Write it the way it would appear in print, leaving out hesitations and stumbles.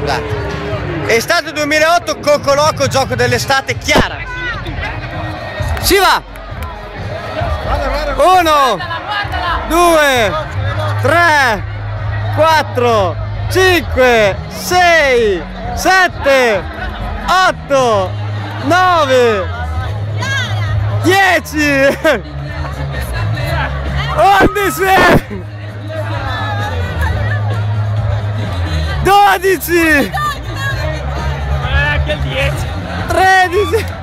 Estate 2008, Cocoloco, gioco dell'estate, Chiara. Si va! 1, 2, 3, 4, 5, 6, 7, 8, 9, 10, 11, 12, Che 10! 13.